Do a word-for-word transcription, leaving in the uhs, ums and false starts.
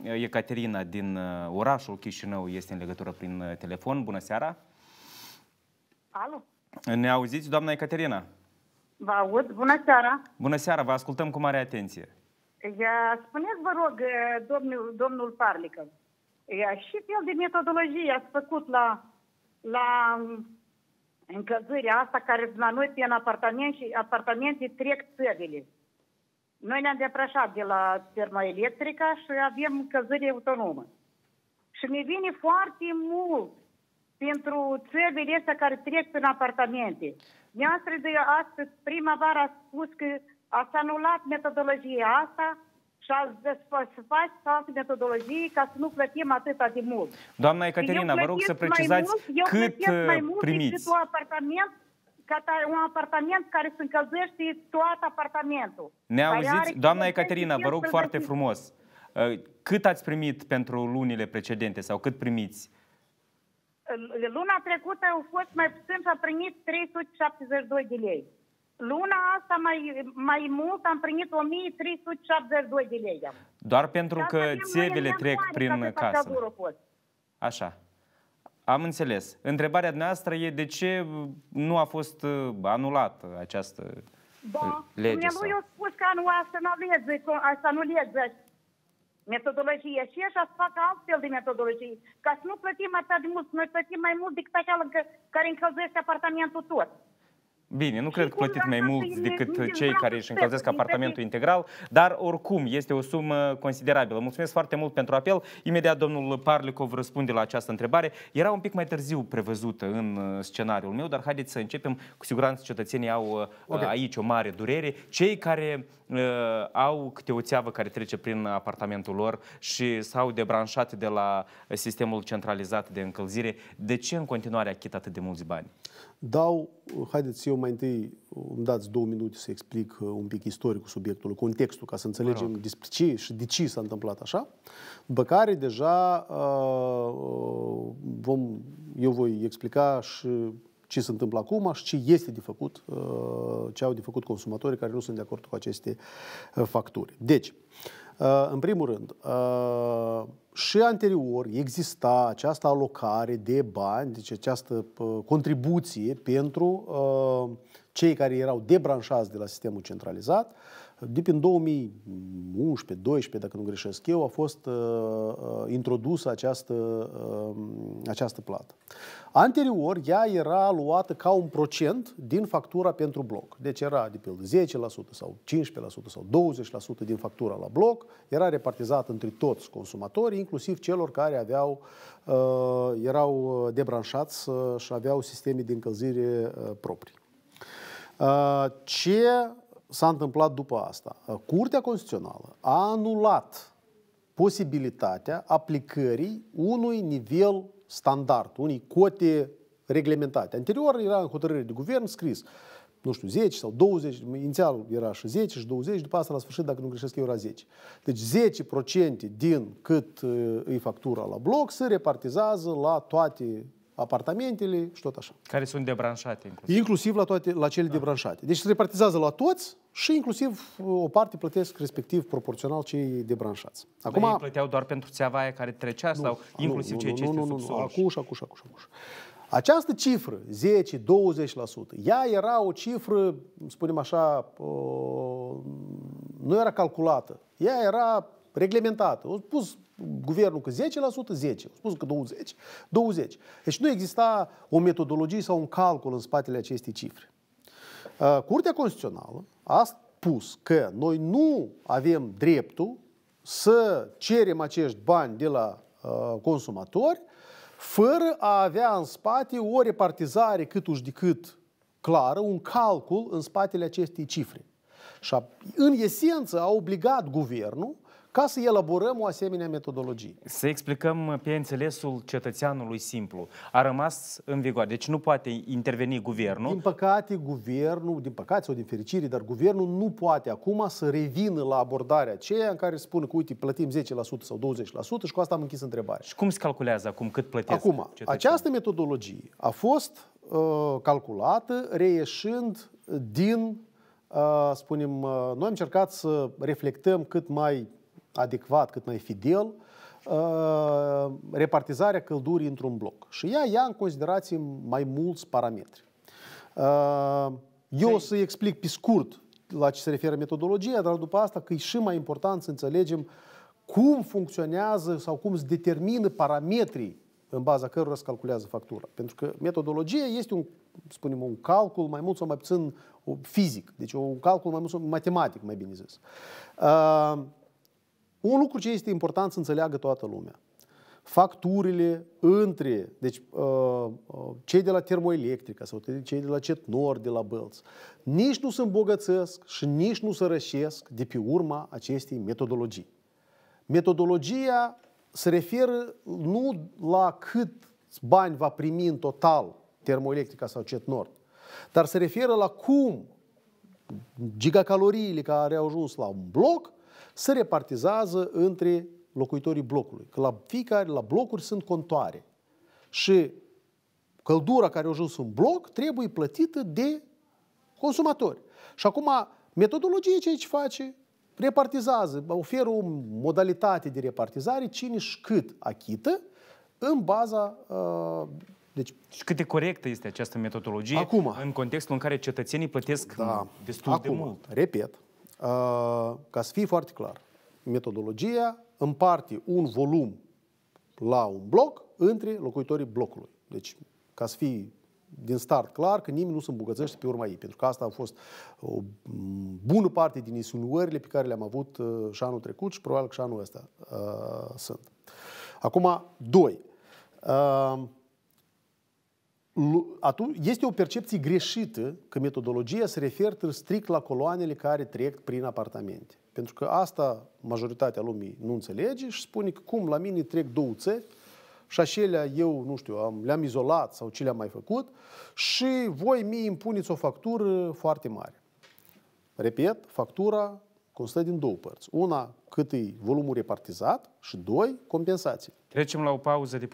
Ecaterina din orașul Chișinău este în legătură prin telefon. Bună seara! Alo? Ne auziți, doamna Ecaterina? Vă aud. Bună seara! Bună seara, vă ascultăm cu mare atenție. Spuneți, vă rog, domnul, domnul Parlică, și fel de metodologie ați făcut la, la încălzirea asta care la noi pe în apartament și apartamente trec țările. Noi ne-am deplasat de la termoelectrica și avem încălzire autonomă. Și ne vine foarte mult pentru țările astea care trec prin apartamente. Neastră de astăzi, primăvara, a spus că ați anulat metodologia asta și ați să faceți altă metodologie ca să nu plătim atâta de mult. Doamna Ecaterina, vă rog să precizați mult, cât mai mult primiți. Un apartament, un apartament care se încălzește tot apartamentul. Ne auziți? Doamna Ecaterina, vă rog foarte frumos. Cât ați primit pentru lunile precedente sau cât primiți? Luna trecută au fost mai puțin și am primit trei sute șaptezeci și doi de lei. Luna asta mai, mai mult am primit o mie trei sute șaptezeci și doi de lei. Doar pentru că țevele trec prin casă. Așa. Am înțeles. Întrebarea noastră e de ce nu a fost anulată această da, lege? Dumnealui a spus că nu asta nu lege, asta nu lege metodologie și așa să facă altfel de metodologie, ca să nu plătim atât de mult, noi plătim mai mult decât așa care încălzește apartamentul tot. Bine, nu cred că plătiți mai mult decât cei care își încălzesc apartamentul integral, dar oricum este o sumă considerabilă. Mulțumesc foarte mult pentru apel. Imediat domnul Parlicov răspunde la această întrebare. Era un pic mai târziu prevăzută în scenariul meu, dar haideți să începem. Cu siguranță cetățenii au okay. aici o mare durere. Cei care uh, au câte o țeavă care trece prin apartamentul lor și s-au debranșat de la sistemul centralizat de încălzire, de ce în continuare achită atât de mulți bani? Dau, haideți eu mai întâi îmi dați două minute să explic un pic istoricul subiectului, contextul, ca să înțelegem despre ce și de ce s-a întâmplat așa. După care deja vom, eu voi explica și ce se întâmplă acum și ce este de făcut, ce au de făcut consumatorii care nu sunt de acord cu aceste facturi. Deci, în primul rând, și anterior exista această alocare de bani, deci această contribuție pentru cei care erau debranșați de la sistemul centralizat. De prin două mii unsprezece doisprezece, dacă nu greșesc eu, a fost uh, introdusă această, uh, această plată. Anterior, ea era luată ca un procent din factura pentru bloc. Deci era, de pildă, zece la sută sau cincisprezece la sută sau douăzeci la sută din factura la bloc, era repartizată între toți consumatorii, inclusiv celor care aveau, uh, erau debranșați uh, și aveau sisteme de încălzire uh, proprii. Uh, ce s-a întâmplat după asta? Curtea Constituțională a anulat posibilitatea aplicării unui nivel standard, unei cote reglementate. Anterior era în hotărâre de guvern scris, nu știu, zece sau douăzeci, inițial era și zece și douăzeci, după asta la sfârșit, dacă nu greșesc eu, era zece. Deci zece la sută din cât îi factura la bloc se repartizează la toate apartamentele și tot așa. Care sunt debranșate. Inclusiv, inclusiv la, toate, la cele da. debranșate. Deci se repartizează la toți și inclusiv o parte plătesc respectiv proporțional cei debranșați. Acum ei plăteau doar pentru țeava aia care trecea nu, sau inclusiv nu, cei ce este sub sol? Acuș, acuș, acuș, acuș. Această cifră, zece la douăzeci la sută, ea era o cifră, spunem așa, nu era calculată. Ea era reglementată. A spus guvernul că zece la sută, zece. A spus că douăzeci, douăzeci. Deci nu exista o metodologie sau un calcul în spatele acestei cifre. Curtea Constituțională a spus că noi nu avem dreptul să cerem acești bani de la consumatori fără a avea în spate o repartizare cât uși de cât clară, un calcul în spatele acestei cifre. Și a, în esență a obligat guvernul ca să elaborăm o asemenea metodologie. Să explicăm pe înțelesul cetățeanului simplu. A rămas în vigoare, deci nu poate interveni guvernul. Din păcate, guvernul, din păcate sau din fericire, dar guvernul nu poate acum să revină la abordarea aceea în care spune că, uite, plătim zece la sută sau douăzeci la sută și cu asta am închis întrebarea. Și cum se calculează acum cât plătesc Acum, cetățenii? Această metodologie a fost uh, calculată reieșind din, uh, spunem, uh, noi am încercat să reflectăm cât mai adecvat, cât mai fidel uh, repartizarea căldurii într-un bloc. Și ea ia în considerație mai mulți parametri. Uh, eu o să explic pe scurt la ce se referă metodologia, dar după asta că e și mai important să înțelegem cum funcționează sau cum se determină parametrii în baza cărora se calculează factura. Pentru că metodologia este un, spunem, un calcul mai mult sau mai puțin fizic, deci un calcul mai mult sau matematic, mai bine zis. Uh, un lucru ce este important să înțeleagă toată lumea. Facturile între, deci uh, cei de la Termoelectrica sau cei de la Cetnor, de la Bălți, nici nu se îmbogățesc și nici nu se rășesc de pe urma acestei metodologii. Metodologia se referă nu la cât bani va primi în total Termoelectrica sau Cetnor, dar se referă la cum gigacaloriile care au ajuns la un bloc se repartizează între locuitorii blocului. Că la fiecare, la blocuri sunt contoare. Și căldura care a ajuns în bloc trebuie plătită de consumatori. Și acum, metodologia ce aici face? Repartizează, oferă o modalitate de repartizare, cine și cât achită, în baza... Uh, deci, și cât de corectă este această metodologie acum, în contextul în care cetățenii plătesc da, destul acum, de mult? Repet, uh, ca să fie foarte clar, metodologia împarte un volum la un bloc între locuitorii blocului. Deci, ca să fie din start clar că nimeni nu se îmbogățește pe urma ei, pentru că asta a fost o bună parte din insinuările pe care le-am avut uh, și anul trecut și probabil că și anul ăsta uh, sunt. Acum, doi. Uh, este o percepție greșită că metodologia se referă strict la coloanele care trec prin apartamente. Pentru că asta majoritatea lumii nu înțelege și spune că cum la mine trec două țări și acelea eu, nu știu, am, le-am izolat sau ce le-am mai făcut și voi mi impuneți o factură foarte mare. Repet, factura constă din două părți. Una, cât e volumul repartizat și doi, compensații. Trecem la o pauză de